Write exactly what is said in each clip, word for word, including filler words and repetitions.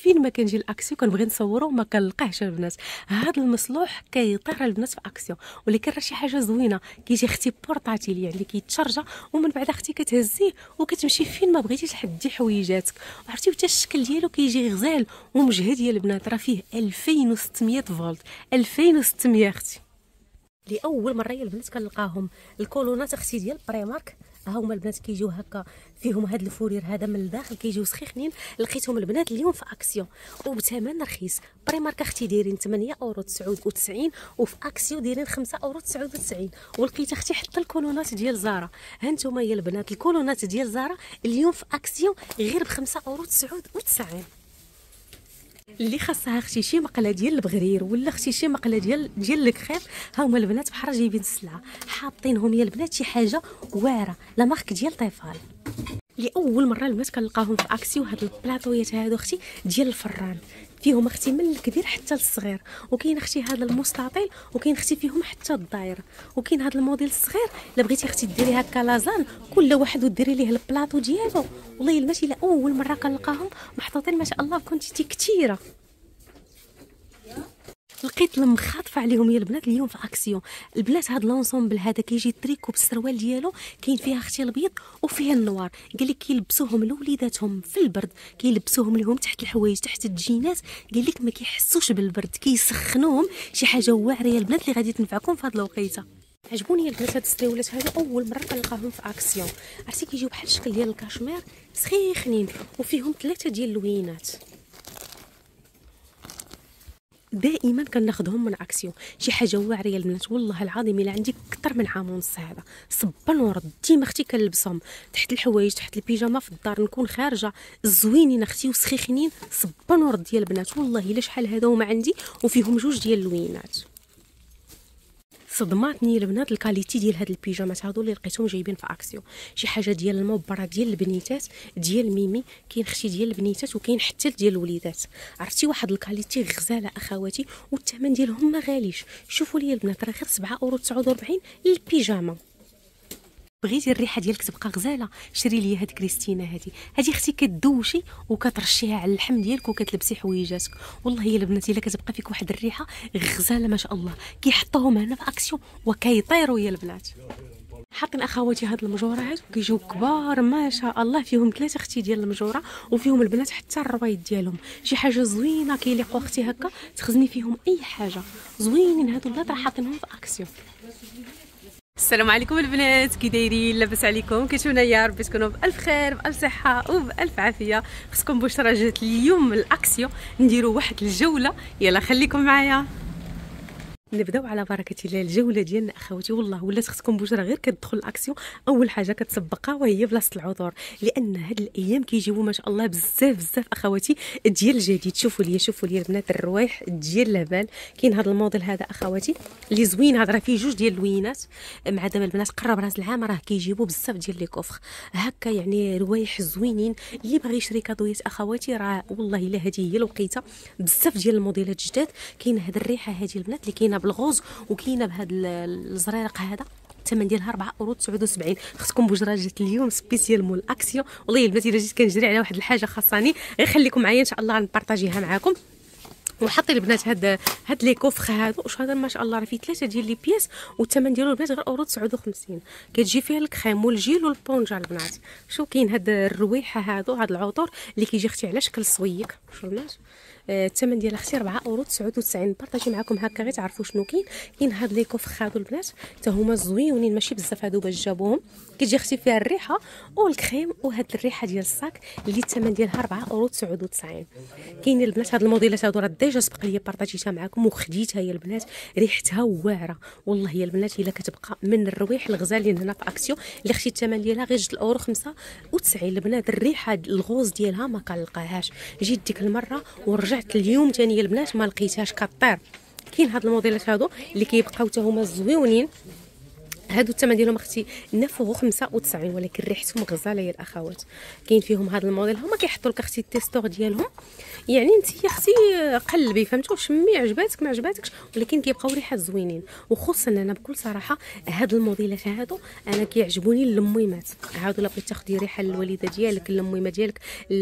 فين ما كنجي الاكسيو كنبغي نصورو ما كنلقاهش البنات. هذا المصلوح كيطير البنات في اكسيو، ولكن راه شي حاجه زوينه. كيجي اختي بورطاتيل يعني كيتشارجا، ومن بعد اختي كتهزيه وكتمشي فين ما بغيتي تحدي حويجاتك. عرفتي حتى الشكل ديالو كيجي غزال ومجهد يا البنات. راه فيه ألفين وستمية فولت، ألفين وستمية اختي. لاول مره يا البنات كنلقاهم الكولونات اختي ديال بريمارك. ها هما البنات كيجيو هكا فيهم هاد الفورير هذا من الداخل، كيجيو سخيخنين. لقيتهم البنات اليوم في اكسيو وبثمن رخيص. بريمارك اختي دايرين ثمانية اورو تسعة وتسعين، وفي اكسيو دايرين خمسة اورو تسعة وتسعين. ولقيت اختي حتى الكولونات ديال زارا. ها نتوما يا البنات الكولونات ديال زارا اليوم في اكسيو غير ب خمسة اورو تسعة وتسعين. اللي خاصها اختي شي مقله ديال البغرير ولا اختي شي مقله ديال ديال الكخير، ها هما البنات بحال جايبين السلعه حاطينهم يا البنات شي حاجه واعره. لا مارك ديال طيفال. لاول مره البنات كنلقاهم في اكسيو هاد البلاطويات هادو اختي ديال الفران. فيهم اختي من الكبير حتى للصغير، وكاين اختي هذا المستطيل، وكاين اختي فيهم حتى الداير، وكاين هذا الموديل الصغير. الا بغيتي اختي ديري هكا لازان كل واحد وديري ليه البلاطو ديالو. والله البنات الا اول مره كنلقاهم محطوطين ما شاء الله بكونتيتي كثيره. لقيت المخاطفه عليهم يا البنات اليوم في اكسيون. البنات هاد لونسومبل هذا كيجي تريكو بالسروال ديالو، كاين فيها اختي البيض وفيها النوار. قال لك كيلبسوهم لوليداتهم في البرد، كيلبسوهم لهم تحت الحوايج تحت الجينات. قال لك ما كيحسوش بالبرد، كيسخنوهم. شي حاجه واعره يا البنات اللي غادي تنفعكم في هاد الوقيته. عجبوني البنات هاد السريولات هادو اول مره كنلقاهم في اكسيون. عرفتي كيجيو بحال الشكل ديال الكاشمير سخيخنين، وفيهم ثلاثه ديال اللوينات. دائما كناخذهم من اكسيون. شي حاجه واعره يا البنات والله العظيم الا عندي اكثر من عام ونص هذا صبا ورد ديما اختي كنلبسهم تحت الحوايج تحت البيجامه في الدار، نكون خارجه زوينين اختي وسخيخنين صبا ورد ديال البنات. والله الا شحال هذا هما عندي وفيهم جوج ديال اللوينات. صدماتني البنات الكاليتي ديال هاد البيجامات هادو اللي لقيتهم جايبين في اكسيو. شي حاجه ديال المبره ديال البنيتات ديال ميمي، كاين اختي ديال البنيتات وكاين حتى ديال الوليدات. عرفتي واحد الكاليتي غزاله اخواتي، والثمن ديالهم ما غاليش. شوفوا لي البنات راه غير سبعة اورو تسعة وأربعين للبيجامه. بغيتي الريحه ديالك تبقى غزاله شري لي هاد كريستينا. هادي هادي اختي كدوشي وكترشيها على اللحم ديالك وكتلبسي حويجاتك. والله يا البنات الا كتبقى فيك واحد الريحه غزاله ما شاء الله. كيحطوهم هنا في اكسيون وكيطيروا يا البنات. حاطين اخواتي هاد المجورات وكيجيو كبار ما شاء الله. فيهم ثلاثه اختي ديال المجوره، وفيهم البنات حتى الرويض ديالهم. شي حاجه زوينه كيليقوا اختي هكا تخزني فيهم اي حاجه. زوينين هادو البنات راه حاطينهم في اكسيون. السلام عليكم البنات، كي دايرين؟ لاباس عليكم؟ كيتمنى يا ربي تكونوا بالف خير بالف صحه وبالف عافيه. خصكم بشرى جات اليوم من الاكسيو نديروا واحد الجوله. يلا خليكم معايا نبداو على بركه الله الجوله ديالنا اخواتي. والله ولات خصكم بشرى غير كتدخل الاكسيون اول حاجه كتسبقها وهي بلاصه العطور، لان هاد الايام كيجيو ما شاء الله بزاف بزاف اخواتي ديال الجديد. شوفوا لي شوفوا لي البنات الروايح ديال الهبال. كاين هذا الموديل هذا اخواتي اللي زوين، هذا راه فيه جوج ديال اللوينات. مع دابا البنات قرب راس العام راه كيجيبوا بزاف ديال لي كوفر هكا، يعني روايح زوينين. اللي باغي يشري كادويات اخواتي راه والله الا هذه هي الوقيته. بزاف ديال الموديلات جداد. كاين هاد الريحه هذه البنات اللي كاينه بالغوز وكاينه بهذا الزريرق هذا، الثمن ديالها أربعة اورو تسعة وسبعين. خصكم بوجرة جات اليوم سبيسيال مول اكسيون. والله البنات الا جيت كنجري على واحد الحاجه خاصاني غير خليكم معايا ان شاء الله غنبارطاجيها معاكم. وحطي البنات هاد هاد لي كوفخ هادو واش هذا ما شاء الله راه فيه ثلاثه ديال لي بياس، والثمن ديالو البنات غير اورو تسعة وخمسين. كتجي فيها الكريم والجيل والبونجا البنات. شو كاين هاد الرويحه هادو هاد العطور اللي كيجي اختي على شكل صويك. شو البنات الثمن آه ديال اختي أربعة اورو تسعة وتسعين. بارطاجي معكم هكا غير تعرفوا شنو كاين. كاين هاد لي كوفخ هادو البنات حتى هما زويونين ماشي بزاف هادو باش جابوهم. كتجي اختي فيها الريحه والكريم وهاد الريحه ديال الصاك اللي الثمن ديالها أربعة اورو تسعة وتسعين. كاين البنات هاد الموديلات هادو راه ديجا سبق لي بارطاجيتها معكم وخديتها يا البنات. ريحتها واعره والله يا البنات. الا كتبقى من الرويح الغزالين هنا في اكسيو اللي اختي الثمن ديالها غير جوج اورو خمسة وتسعين. البنات الريحه الغوز ديالها ما كنلقاهاش. جيت ديك المره ورجعت اليوم ثاني البنات ما لقيتهاش كطير. كاين هاد الموديلات هادو اللي كيبقاو حتى هما زويونين. هادو الثمن ديالهم اختي نفوغ خمسة وتسعين، ولكن ريحتهم غزاله يا الاخوات. كاين فيهم هاد الموديل هما كيحطوا لك اختي التيستور ديالهم يعني انت يا اختي قلبي فهمتوا، شمي عجباتك ما عجباتكش، ولكن كيبقاو ريحات زوينين. وخصوصا انا بكل صراحه هاد الموديلات هادو انا كيعجبوني اللميمات هادو. الا بغيتي تاخدي ريحه للوالده ديالك، اللميمه ديالك،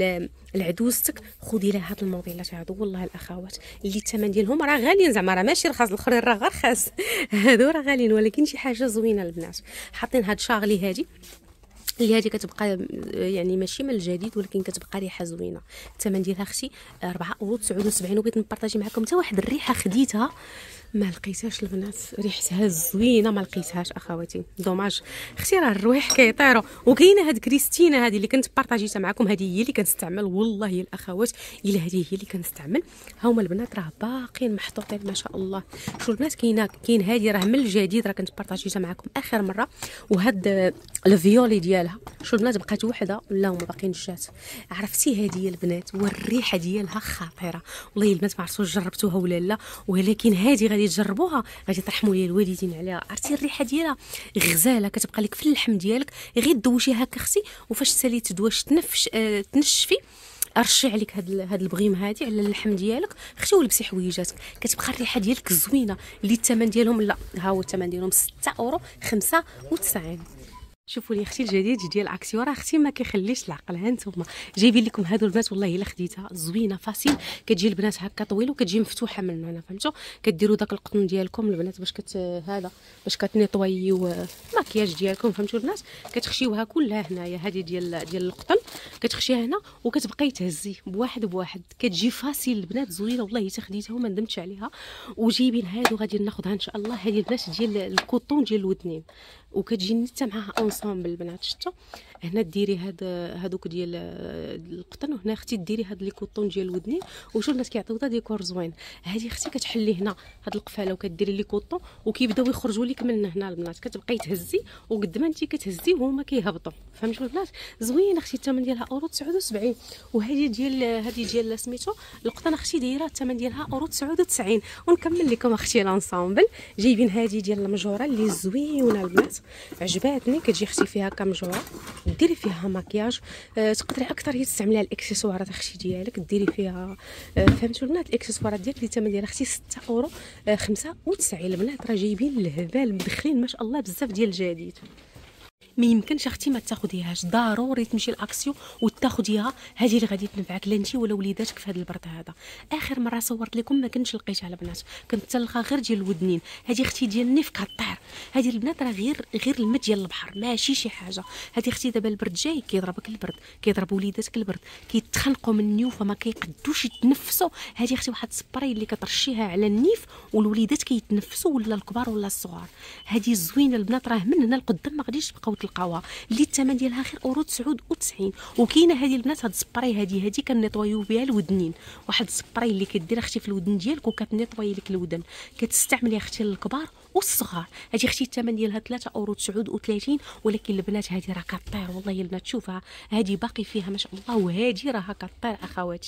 لعدوزتك، خدي لها هاد الموديلات هادو. والله الاخوات اللي الثمن ديالهم راه غاليين، زعما راه ماشي رخاص، الاخرين راه غير رخاص هادو راه غاليين، ولكن شي حاجه زوينه البنات. حاطين هاد شاغلي هادي اللي هذه كتبقى يعني ماشي من الجديد، ولكن كتبقى ريحه زوينه. الثمن ديالها اختي أربعة اورو تسعة وسبعين. وبغيت نبارطاجي معكم حتى واحد الريحه خديتها ما لقيتهاش البنات، ريحتها زوينه ما لقيتهاش اخواتي، دوماج. اختي راه الروايح كيطيروا. وكاينه هاد كريستينا هذه اللي كنت بارطاجيتها معكم، هذه هي اللي كنستعمل والله يا الاخوات، الا هذه هي اللي كنستعمل. ها هما البنات راه باقيين محطوطين ما شاء الله. شو البنات كاينه كاين هذه راه من الجديد، راه كنت بارطاجيتها معكم اخر مره. وهاد الفيولي ديالها شو البنات بقات وحده ولا هما باقيين جات. عرفتي هذه البنات والريحه ديالها خطيره والله البنات، ما عرفتوا جربتوها ولا لا، ولكن هذه غادي تجربوها غادي ترحموا لي الوالدين عليها. عرفتي الريحه ديالها غزاله، كتبقى لك في اللحم ديالك، غير دوشيها هكا اختي، وفاش تسالي تدواش تنفش آه تنشفي، رشي عليك هاد هاد البغيم هادي على اللحم ديالك اختي، ولبسي حويجاتك، كتبقى الريحه ديالك زوينه. اللي الثمن ديالهم لا، ها هو الثمن ديالهم ستة اورو خمسة وتسعين. شوفوا لي اختي الجديد ديال اكسيو، راه اختي ما كيخليش العقل. ها نتوما جايبين لكم هادو البنات، والله الا خديتها زوينه فاسيل. كتجي البنات هكا طويله وكتجي مفتوحه من هنا فهمتوا. كديروا داك القطن ديالكم البنات باش كت هذا باش كتنيطويو الماكياج ديالكم فهمتوا البنات، كتخشيوها كلها هنايا. هذه ديال ديال القطن كتخشيها هنا وكتبقاي تهزي بواحد بواحد، كتجي فاسيل البنات زوينه والله حتى خديتها وما ندمتش عليها. وجايبين هادو غادي ناخذها ان شاء الله، هذه البنات ديال الكوطون ديال الودنين، وكتجي حتى معاها اونسومبل البنات. شفتوا هنا ديري هاد هادوك ديال القطن، وهنا اختي ديري هاد لي كوطون ديال الودنين. وشوف الناس كيعطيو تا ديكور زوين. هذه اختي كتحلي هنا هاد القفاله وكديري لي كوطون وكيبداو يخرجوا لك من هنا البنات، كتبقاي تهزي وقد ما انت كتهزي وهما كيهبطوا فهمتوا البنات. زوين اختي، الثمن ديالها اورو تسعة وسبعين. وهذه ديال هذه ديال سميتو القطن اختي دايره الثمن ديالها اورو تسعة وتسعين. ونكمل لكم اختي لانسامبل. جايبين هذه ديال المجوره اللي زوينه البنات، عجباتني. كتجي اختي فيها كمجوره، ديري فيها مكياج، أه تقدري اكثر هي تستعمليها الاكسسوارات اختي ديالك، ديري فيها أه فهمتوا البنات الاكسسوارات ديالك اللي الثمن ديالها اختي ستة اورو أه خمسة وتسعين. البنات راه جايبين الهبال مدخلين ما شاء الله بزاف ديال الجديد. ما يمكنش اختي ما تاخديهاش، ضروري تمشي لاكسيو وتاخديها. هذه اللي غادي تنفعك لا انت ولا وليداتك في هذا البرد هذا. اخر مره صورت لكم ما كنتش لقيتها البنات، كنت تلقى غير ديال الودنين. هذه اختي ديال النيف كطير. هذه البنات راه غير غير الماء ديال البحر ماشي شي حاجه. هذه اختي دابا البرد جاي كيضربك البرد، كيضرب وليداتك البرد، كيتخنقوا من النيوفه ما كيقدوش يتنفسوا. هذه اختي واحد السبراي اللي كترشيها على النيف والوليدات كيتنفسوا ولا الكبار ولا الصغار. هذه زوينه البنات، راه من هنا لقدام ما غاديش تبقاو تلقاوها، اللي الثمن ديالها غير اورو تسعة وتسعين. وكاينه هذه البنات هاد السبراي هذه هذه كنيطويو بها الودنين، واحد السبراي اللي كدير اختي في الودن ديالك وكتنيطوي لك الودن، كتستعملي اختي للكبار والصغار. هذه اختي الثمن ديالها ثلاثة اورو تسعة وثلاثين. ولكن البنات هذه راه كطير والله يا البنات، شوفها هذه باقي فيها ما شاء الله، وهذه راها كطير اخواتي.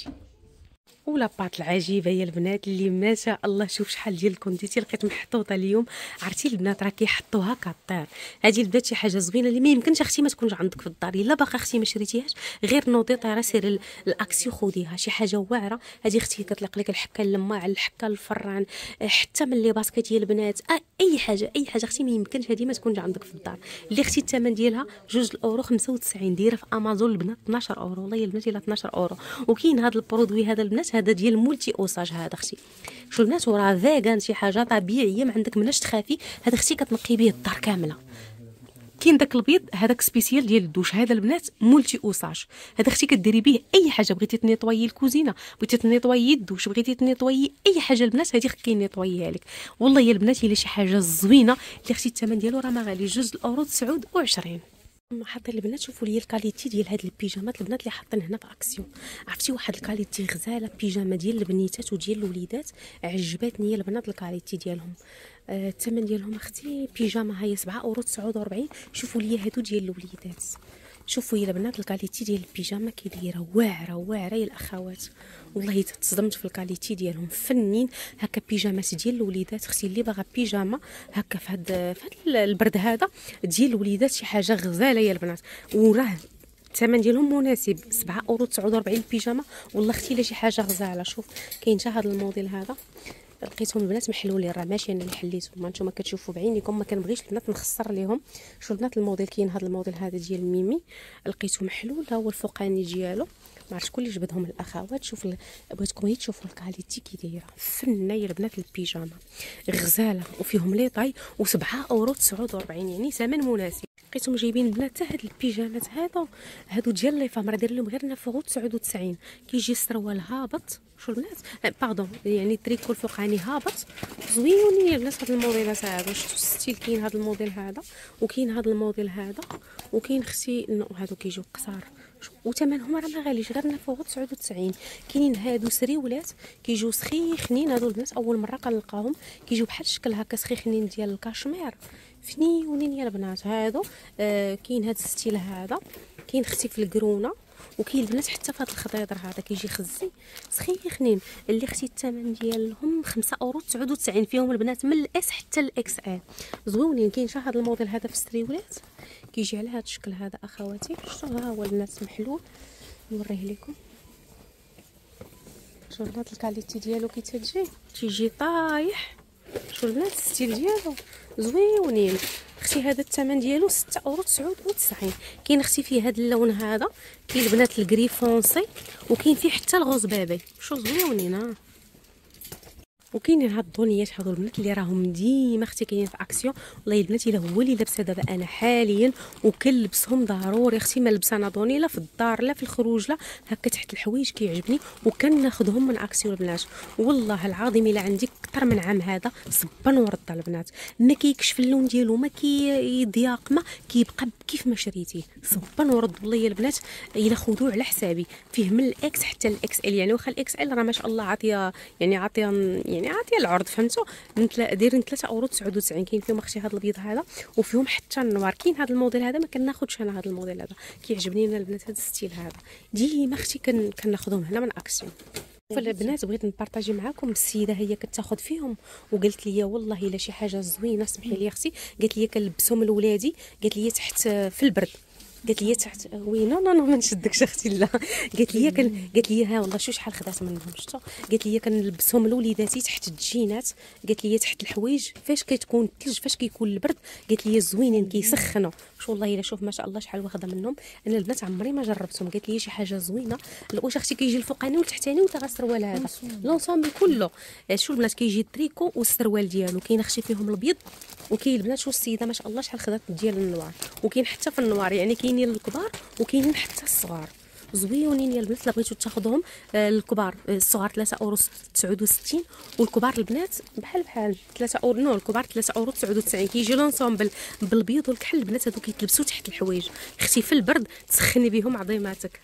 ولا بات العجيبه يا البنات اللي ما شاء الله، شوف شحال ديال الكونديتي لقيت محطوطه اليوم. عرفتي البنات راه كيحطوها كطير. هذه البنات شي حاجه زوينه اللي ما يمكنش اختي ما تكونش عندك في الدار. الا باقا اختي ما شريتيهاش غير نوضي طيره سيري الاكسيو خذيها، شي حاجه واعره. هذه اختي كتليق لك الحكه اللماع الحكه الفران، حتى من لي باسكيت يا البنات، اي حاجه اي حاجه اختي ما يمكنش هذه ما تكونش عندك في الدار. اللي اختي الثمن ديالها جوج اورو خمسة وتسعين، دايره في امازون البنات اثناش اورو والله يا البنات الا اثناش اورو. وكاين هذا البرودوي هذا البنات هذا ديال مولتي اوساج هذا اختي، شو البنات وراه فيغان شي حاجه طبيعيه ما عندك مناش تخافي. هذا اختي كتنقي به الدار كامله. كاين داك البيض هذاك سبيسيال ديال الدوش، هذا البنات مولتي اوساج. هذا اختي كديري به اي حاجه، بغيتي تنيطويي الكوزينه، بغيتي تنيطويي الدوش، بغيتي تنيطويي اي حاجه البنات هذه كينيطويها لك. والله يا البنات الا شي حاجه زوينه اللي اختي الثمن ديالو راه ما غالي، جوج اورو تسعة وعشرين. حاطين البنات شوفوا لي الكاليتي ديال هاد البيجامات البنات اللي حاطين هنا في اكسيو. عرفتي واحد الكاليتي غزاله، بيجامه ديال البنيتات وديال الوليدات، عجباتني يا البنات الكاليتي ديالهم. آه الثمن ديالهم اختي بيجامه هي سبعة اورو تسعة وأربعين. شوفوا لي هادو ديال الوليدات، شوفوا يا البنات الكاليتي ديال البيجامه كي دايره واعره واعره يا الاخوات. والله تصدمت في الكاليتي ديالهم، فنين. هكا بيجامات ديال الوليدات اختي اللي باغا بيجامه هكا في هاد في هاد البرد هذا ديال الوليدات شي حاجه غزاله يا البنات. وراه الثمن ديالهم مناسب. سبعة اورو تسعة وأربعين البيجامه والله اختي لا شي حاجه غزاله. شوف كاين حتى هذا الموديل هذا لقيتهم البنات محلولين، راه ماشي انا اللي حليتهم، نتوما كتشوفوا بعينيكم، ما كنبغيش البنات نخسر ليهم. شوف البنات الموديل كاين هذا الموديل هذا ديال ميمي لقيته محلول، ها هو الفوقاني ديالو، ما عرفتش شكون اللي جبدهم الاخوات. شوف ال... بغيتكم هي تشوفوا الكاليتي كي دايره فنه يا البنات، البيجامه غزاله وفيهم لي طاي و7 اورو تسعة وأربعين يعني ثمن مناسب. لقيتهم جايبين البنات حتى هاد البيجامات هادو هادو ديال لي فام، راه داير لهم غير تسعة اورو تسعة وتسعين. كيجي السروال هابط، شو البنات باردون يعني التريكو الفوقاني هابط زويونين يا البنات. هاد الموديلات هادو شفتوا الستيل، كاين هاد الموديل هذا وكاين هاد الموديل هذا وكاين اختي هادو كيجيو قصار وثمنهم راه ما غاليش غير تسعة اورو تسعة وتسعين. كاينين هادو سريولات كيجيو سخيخنين، هادو البنات اول مره كنلقاهم كيجيو بحال الشكل هكا سخيخنين ديال الكاشمير فنيونين يا البنات هادو. آه كاين هاد الستيل هذا، كاين اختي في الكرونه، وكاين البنات حتى في هذا الخضيضر هذا كيجي خزي سخيخنين اللي اختي الثمن ديالهم خمسة اورو تسعة وتسعين، فيهم البنات من الاس حتى الاكس ال زويونين. كاين حتى هذا الموديل هذا في الستريولات كيجي على هذا الشكل هذا اخواتي. شوفوا ها هو البنات محلول، نوريه لكم. شوفوا البنات الكاليتي ديالو كي تجي تيجي طايح. شوفوا البنات الستيل ديالو زويونين. اختي هذا الثمن ديالو ستة اورو تسعة وتسعين. كاين اختي فيه هذا اللون هذا، كاين البنات الكري فونسي وكاين فيه حتى الغوز بابي، شو زويونين. ها وكاينين هاد الدونيات هادو البنات اللي راهم ديما اختي كاينين في اكسيون. والله البنات الا هو اللي لابسه دابا انا حاليا وكنلبسهم ضروري اختي، ما لبسه انا دوني لا في الدار لا في الخروج لا هكا تحت الحوايج كيعجبني وكناخذهم من اكسيون البنات. والله العظيم الا عندي اكثر من عام هذا صبا ورد البنات، ما كيكشف اللون ديالو ما كيضياق ما كيبقى كيف ما شريتيه صبا ورد. والله يا البنات الا خذوه على حسابي، فيه من الاكس حتى الاكس ال، يعني واخا الاكس ال راه ما شاء الله عاطيه يعني عاطيه يعني عاطيه العرض فهمتوا، دايرين ثلاثة اورو تسعة وتسعين. كاين فيهم اختي هذا الابيض هذا وفيهم حتى النوار. كاين هذا الموديل هذا ما كناخذش انا، هذا الموديل هذا كيعجبني من البنات، هذا الستيل هذا ديما اختي كناخذهم هنا من اكسيون. فالبنات بغيت نبارطاجي معكم، السيده هي كتاخذ فيهم وقالت لي والله الا شي حاجه زوينه سمحي لي اختي، قالت لي كنلبسهم لولادي، قالت لي تحت في البرد، قالت لي تحت وينه نو ما نشدكش اختي لا، قالت لي كان قالت لي ها والله شو شحال خدات منهم شفتوا، قالت لي كنلبسهم لوليداتي تحت الجينات، قالت لي تحت الحوايج فاش كتكون الثلج فاش كيكون البرد، قالت لي زوينين كيسخنوا. شو والله الا شوف ما شاء الله شحال واخده منهم. انا البنات عمري ما جربتهم، قالت لي شي حاجه زوينه. واش اختي كيجي الفوقاني والتحتاني وتا السروال هذا لونسومبل كله. شو البنات كيجي التريكو والسروال ديالو، كاين اختي فيهم الابيض وكاين البنات شو السيده ما شاء الله شحال خدات ديال النوار، وكاين حتى في النوار يعني كاينين الكبار وكاينين حتى الصغار زويونين يا البنات. لا بغيتو تاخذوهم آه الكبار آه الصغار ثلاثة اورو تسعة وستين والكبار البنات بحال بحال ثلاثة اورو نو الكبار ثلاثة اورو تسعة وتسعين. كيجي لونسومبل بالبيض والكحل البنات هادو كيتلبسوا تحت الحوايج اختي في البرد تسخني بهم عظيماتك.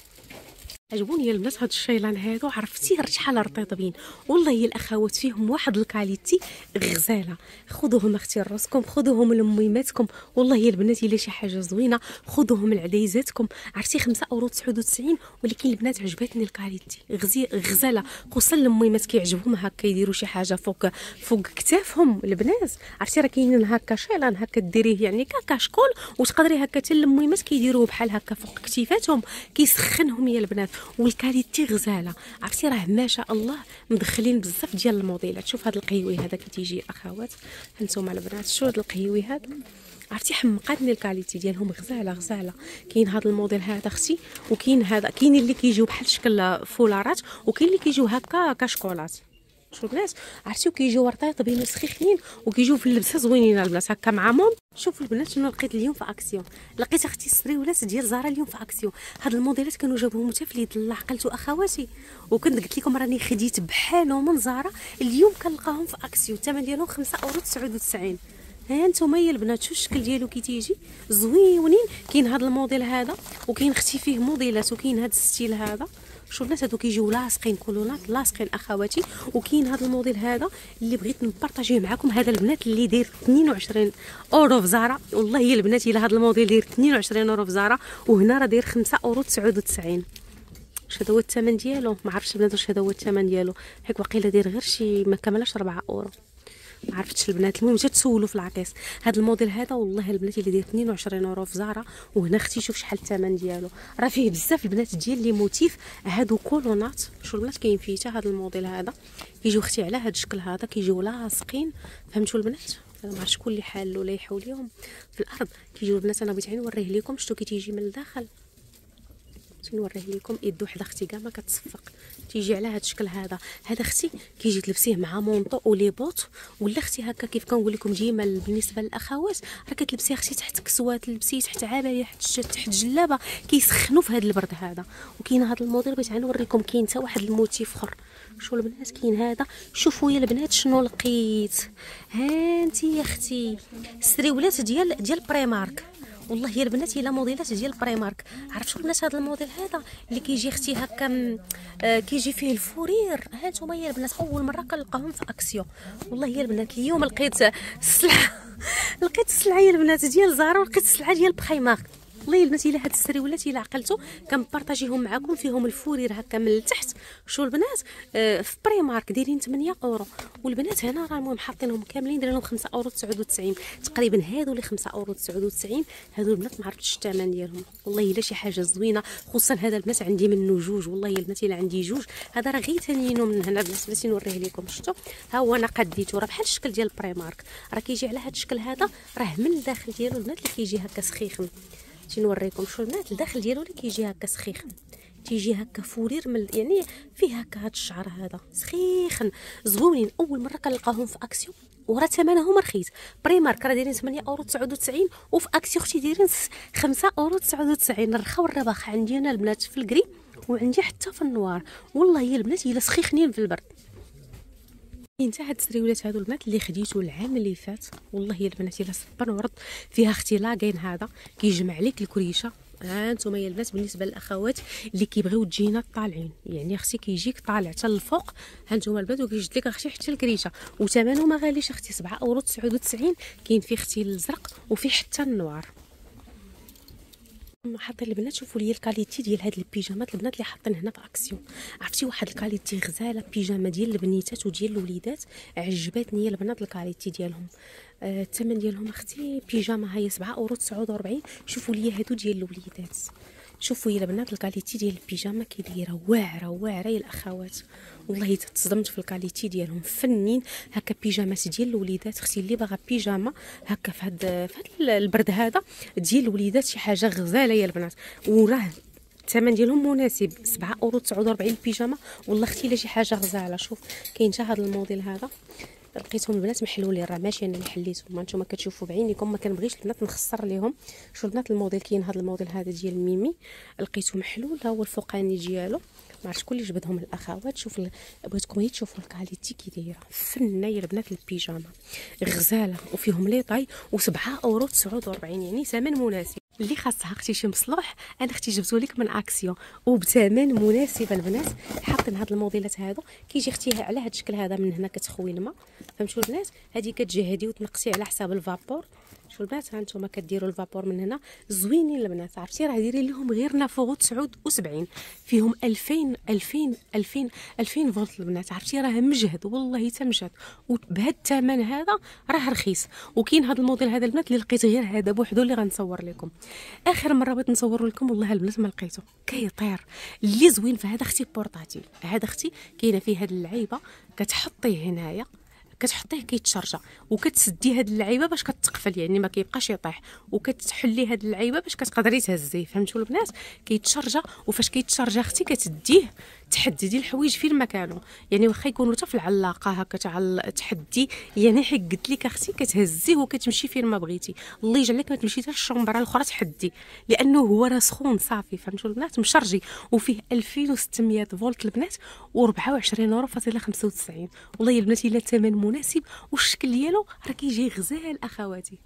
عجبوني البنات هاد الشيلان هادو، عرفتي شحال رطيطبين والله يا الاخوات، فيهم واحد الكاليتي غزاله. خذوهم اختي لراسكم، خذوهم لميماتكم، والله يا البنات الا شي حاجه زوينه خذوهم لعديزاتكم. عرفتي خمسة اورو تسعة وتسعين، ولكن البنات عجبتني الكاليتي غزي غزاله، خصوصا لميمات كيعجبهم هكا يديروا شي حاجه فوق فوق كتافهم البنات. عرفتي راه كاينين هكا شيلان هكا ديريه يعني ككشكول وتقدري هكا حتى لميمات كيديروه بحال هكا فوق كتيفاتهم كيسخنهم يا البنات، والكاليتي غزاله. عرفتي راه ما شاء الله مدخلين بزاف ديال الموديلات. شوف هذا القهيوي هذا كتيجي اخوات هانتوما البنات، شوف هذا القهيوي هذا عرفتي حمقاتني الكاليتي ديالهم غزاله غزاله. كاين هذا الموديل هذا اختي وكاين هذا، كاين اللي كيجيو بحال شكل فولارات وكاين اللي كيجيو هكا كشكولات. شوف البنات عرفتي وكيجيو رطيطبين وسخيخين وكيجيو في اللبسه زوينين البنات هكا مع مون. شوفوا البنات شنو لقيت اليوم في اكسيون، لقيت اختي السريولات ديال زارا اليوم في اكسيون. هاد الموديلات كانوا جابوهم حتى في اليد الله عقلتو اخواتي، وكنت قلت لكم راني خديت بحالهم من زارا، اليوم كنلقاهم في اكسيون الثمن ديالهم خمسة اورو تسعة وتسعين. ها انتم يا البنات شوف الشكل ديالو كي تيجي زويونين. كاين هذا الموديل هذا وكاين اختي فيه موديلات، وكاين هذا الستيل هذا شوف البنات هادو كيجيو لاصقين كولونات لاصقين اخواتي. وكاين هذا الموديل هذا اللي بغيت نبارطاجيه معكم، هذا البنات اللي داير اثنين وعشرين اورو في زارا. والله يا البنات الا هذا الموديل داير اثنين وعشرين اورو في زارا وهنا راه داير خمسة اورو تسعة وتسعين. واش هذا هو الثمن ديالو؟ ما عرفتش البنات واش هذا هو الثمن ديالو، حيت واقيلا داير غير شي ما كملش أربعة اورو. ما عرفتش البنات. المهم جات تسولوا في العكيس. هذا الموديل هذا والله البنات اللي داير اثنين وعشرين اورو في زارا. وهنا اختي شوف شحال الثمن ديالو، راه فيه بزاف البنات ديال لي موتيف هادو كولونات. شو البنات كاين فيه حتى هذا الموديل هذا كيجيو اختي على هذا الشكل هذا، كيجيو لاصقين فهمتوا البنات. انا ما عرفتش شكون اللي حال ولا يحاول ليهم في الارض كيجيو البنات. انا بغيت غير نوريه لكم شتو كي تيجي من الداخل، نوريه لكم يد وحده اختي كاع ما كتصفق، تيجي على هذا الشكل هذا. هذا اختي كيجي تلبسيه مع مونطو ولي بوط، ولا اختي هكا كيف كنقول لكم ديما بالنسبه للاخوات راه كتلبسيه اختي تحت كسوه، تلبسيه تحت عبايه، تحت جلابه، كيسخنوا في هذا البرد هذا. وكاين هذا الموديل بغيت نوريكم، كاين حتى واحد الموتيف اخر. شو البنات كاين هذا، شوفوا يا البنات شنو لقيت. ها انت يا اختي السريولات ديال ديال بريمارك، والله يا البنات الا موديلات ديال بريمارك. عرفتوا البنات هذا الموديل هذا اللي كيجي اختي هكا آه كيجي فيه الفورير. ها نتوما يا البنات اول مره كنلقاهم في اكسيو. والله يا البنات اليوم لقيت السلعه لقيت السلعه يا البنات ديال زارا، ولقيت السلعه ديال بريمارك. والله البنات الا هاد السريولات الا عقلتو كنبارطاجيهم معكم، فيهم الفورير هكا من التحت. شو البنات آه في بريمارك دايرين ثمانية اورو، والبنات هنا راه المهم حاطينهم كاملين دايرين لهم خمسة اورو تسعة وتسعين تقريبا. هادو اللي خمسة اورو تسعة وتسعين هادو البنات ما عرفتش الثمن ديالهم. والله الا شي حاجه زوينه، خصوصا هذا البنات عندي منه جوج. والله يا البنات الا عندي جوج، هذا راه غير ثانيينو من هنا البنات بلاتي نوريه لكم. شفتوا ها هو انا قديته راه بحال الشكل ديال بريمارك، راه كيجي على هذا الشكل هذا، راه من الداخل ديالو البنات اللي كيجي هكا سخيخن. تي نوريكم شو البنات الداخل ديالو اللي كيجي هكا سخيخن، تيجي هكا فورير من يعني فيه هكا هاد الشعر هذا سخيخن زوينين. اول مره كنلقاهم في اكسيو، وراه ثمنهم رخيص. بريمارك راه دايرين ثمانية اورو تسعة وتسعين، وفي اكسيو اختي دايرين خمسة اورو تسعة وتسعين. الرخا والرباخ عندي انا البنات في الكري، وعندي حتى في النوار. والله يا البنات الا سخيخنين في البرد. كاين حتى هاد السريولات هادو البنات اللي خديتو العام اللي فات. والله يا البنات الا صبر ورد فيها اختي لاكين هذا كيجمع لك الكريشه. ها انتم يا البنات بالنسبه للاخوات اللي كيبغيو تجينا طالعين، يعني اختي كيجيك طالع حتى الفوق. ها انتم البنات وكيجد لك اختي حتى الكريشه، وثمنه ما غاليش اختي سبعة اورو تسعة وتسعين. كاين فيه اختي الزرق وفيه حتى النوار. حاطين البنات شوفوا لي الكاليتي ديال هاد البيجامات البنات اللي حاطين هنا في اكسيون. عرفتي واحد الكاليتي غزاله، بيجاما ديال البنيتات وديال الوليدات. عجبتني البنات الكاليتي ديالهم. آه الثمن ديالهم اختي بيجاما هي سبعة اورو تسعة وأربعين. شوفوا لي هادو ديال الوليدات، شوفوا يا البنات الكاليتي ديال البيجاما كي دايره واعره واعره يا الاخوات. والله تصدمت في الكاليتي ديالهم فنين. هكا بيجامات ديال الوليدات اختي اللي باغا بيجاما هكا في هاد في هاد البرد هذا ديال الوليدات شي حاجه غزاله يا البنات. وراه الثمن ديالهم مناسب سبعة اورو تسعة وأربعين البيجاما. والله اختي الا شي حاجه غزاله. شوف كاين حتى هذا الموديل هذا لقيتهم البنات محلولين، راه ماشي انا اللي حليتهم، هانتوما كتشوفوا بعينيكم. ما كنبغيش البنات نخسر ليهم. شوف البنات الموديل كاين هذا الموديل هذا ديال ميمي لقيته محلول، ها هو الفوقاني ديالو. ما عرفتش شكون اللي جبدهم الاخوات. شوف بغيتكم غير تشوفوا الكاليتي كي دايره فنه يا البنات. البيجاما غزاله وفيهم لي طاي وسبعة اورو تسعة وأربعين، يعني ثمن مناسب. اللي خاصها اختي شي مصلوح انا اختي جبتو لك من اكسيون وبثمن مناسب البنات. حاطين هاد الموديلات هادو كيجي اختي على هاد الشكل هذا، من هنا كتخوي الماء فهمتوا البنات. هذه كتجهدي وتنقصي على حساب الفابور. شو البنات ها نتوما كديروا الفابور من هنا زوينين البنات. عرفتي راه دايرين لهم غير نافوغو تسعة وسبعين، فيهم ألفين ألفين ألفين ألفين فولت البنات. عرفتي راه مجهد والله حتى مجهد، وبهذا الثمن هذا راه رخيص. وكاين هذا الموديل هذا البنات اللي لقيت غير هذا بوحدو اللي غنصور لكم. اخر مره بغيت نصور لكم والله البنات ما لقيته كيطير. اللي زوين في هذا اختي بورطاتيف. هذا اختي كاينه فيه هذه اللعيبه كتحطيه هنايا كتحطيه كيتشارجا، وكتسدي هاد اللعيبه باش كتقفل يعني ما كيبقاش يطيح، وكتحلي هاد اللعيبه باش كتقدري تهزيه فهمتوا البنات. كيتشارجا، وفاش كيتشارجا اختي كتديه تحددي الحوايج فين ما كانوا، يعني واخا يكونوا حتى في العلاقه هكا تعل تحدي يعني حيت قلت لك اختي كتهزيه وكتمشي فين ما بغيتي. الله يجعلك ما تمشي حتى الشومبره الاخرى تحدي، لانه هو راه سخون صافي فهمتوا البنات. مشرجي وفيه ألفين وستمية فولت البنات وأربعة وعشرين اورو فاصله خمسة وتسعين. والله يا البنات الا الثمن مناسب والشكل ديالو راه كيجي غزال اخواتي.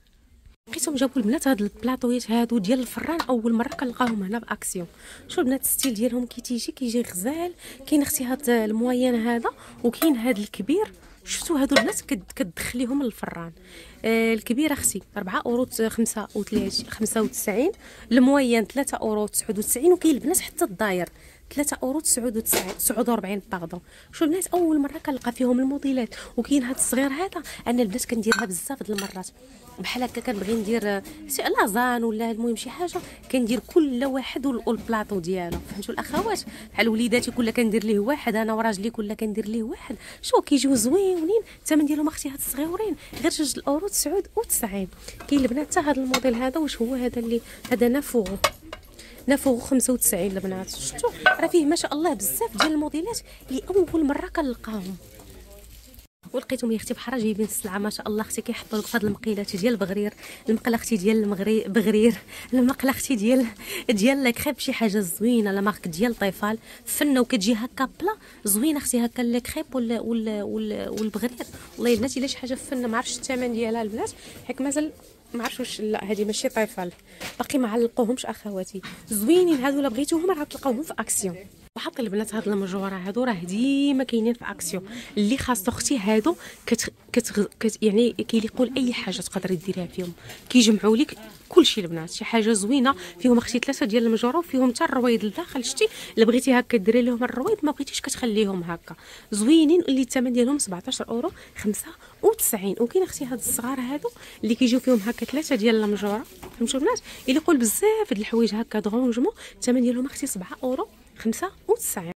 لقيتهم جابوا البنات هاد البلاطويات هادو ديال الفران اول مره كنلقاهم هنا باكسيون. شوف البنات الستيل ديالهم كي تيجي كيجي غزال. كاين اختي هاد الموين هذا وكاين هاد الكبير. شفتوا هادو البنات كتدخليهم للفران. آه الكبير اختي أربعة اورو خمسة وتسعين، الموين ثلاثة اورو تسعة وتسعين، وكاين البنات حتى الداير ثلاثة اورو تسعة وأربعين باردون. شو البنات اول مره كنلقى فيهم الموديلات. وكاين هذا الصغير هذا انا البنات كنديرها بزاف د المرات، بحال هكا كنبغي ندير لازان ولا المهم شي حاجه كندير كل واحد والبلاطو ديالو، فهمتوا الاخوات؟ بحال وليداتي كلها كندير ليه واحد، انا وراجلي كلها كندير ليه واحد. شو كيجيو زوينين، الثمن ديالهم اختي هاد الصغيورين غير جوج الاورو تسعة وتسعين. كاين البنات حتى هذا الموديل هذا واش هو هذا اللي هذا نافوغو نافوغو خمسة وتسعين البنات. شفتوا راه فيه ما شاء الله بزاف ديال الموديلات اللي اول مره كنلقاهم. ولقيتهم يا اختي بحال جايبين السلعه ما شاء الله اختي كيحطوا لك في هاد المقيلات ديال البغرير، المقله اختي ديال المغرب بغرير، المقله اختي ديال ديال الكريب شي حاجه زوينه لا مارك ديال طيفال فنه وكتجي هكا بلا زوينه اختي هكا الكريب ولا ولا والبغرير. والله البنات الا شي حاجه فنه ما عرفتش الثمن ديالها البنات حيت مازال ما عرفتش واش لا هذه ماشي طيفال باقي ما علقوهمش اخواتي. زوينين هادو الا بغيتوهم راه تلقاوهم في اكسيون. وحاطين البنات هاد المجوره هادو راه ديما كاينين في اكسيون اللي خاصو اختي هادو كت, كت, كت يعني كيليقوا لاي حاجه تقدري ديريها فيهم، كيجمعوا لك كلشي البنات شي حاجه زوينه فيهم اختي ثلاثه ديال المجوره وفيهم حتى الرويض لداخل. شتي الا بغيتي هكا ديري لهم الرويض ما بغيتيش كتخليهم هكا زوينين اللي الثمن ديالهم سبعطاش اورو خمسة وتسعين. وكاين اختي هاد الصغار هادو اللي كيجيو فيهم هكا ثلاثه ديال المجوره فهمتوا البنات يليقوا بزاف د الحوايج هكا دغونجمون الثمن ديالهم اختي سبعة اورو خمسة وتسعين.